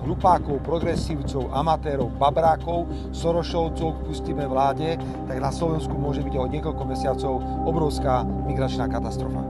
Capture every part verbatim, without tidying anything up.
hlupákov, progresívcov, amatérov, babrákov, sorošovcov pustíme vláde, tak na Slovensku môže byť o niekoľko mesiacov obrovská migračná katastrofa.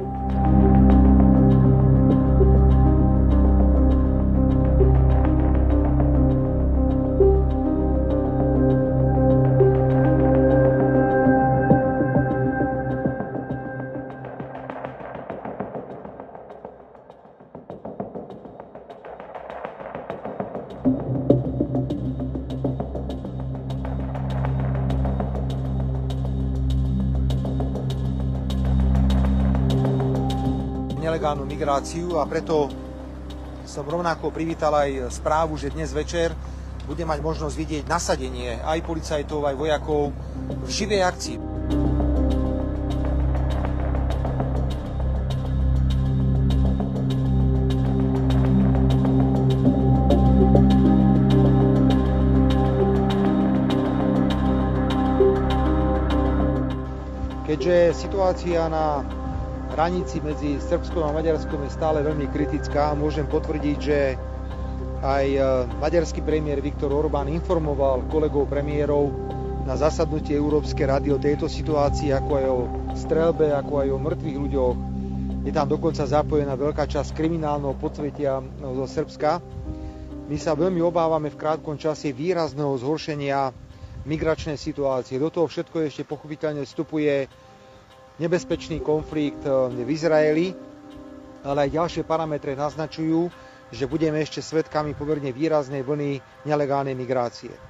Nelegálnu migráciu a preto som rovnako privítal aj správu, že dnes večer bude mať možnosť vidieť nasadenie aj policajtov, aj vojakov v živej akcii. Keďže situácia na hranici medzi Srbskom a Maďarskom je stále veľmi kritická, môžem potvrdiť, že aj maďarský premiér Viktor Orbán informoval kolegov premiérov na zasadnutí Európskej rady o tejto situácii, ako aj o streľbe, ako aj o mŕtvych ľuďoch. Je tam dokonca zapojená veľká časť kriminálneho podsvetia zo Srbska. My sa veľmi obávame v krátkom čase výrazného zhoršenia migračnej situácie. Do toho všetko ešte pochopiteľne vstupuje nebezpečný konflikt v Izraeli, ale aj ďalšie parametre naznačujú, že budeme ešte svedkami pomerne výraznej vlny nelegálnej migrácie.